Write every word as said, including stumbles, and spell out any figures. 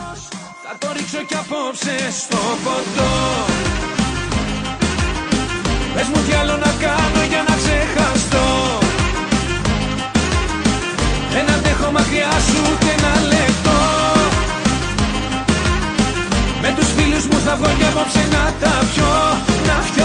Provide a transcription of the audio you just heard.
θα το ρίξω κι απόψε στο ποτό. Πες μου τι άλλο να κάνω για να ξεχαστώ. Δεν αντέχω μακριά σου ούτε ένα λεπτό. Με τους φίλους μου θα βγω κι απόψε να τα πιω, να φτιάξω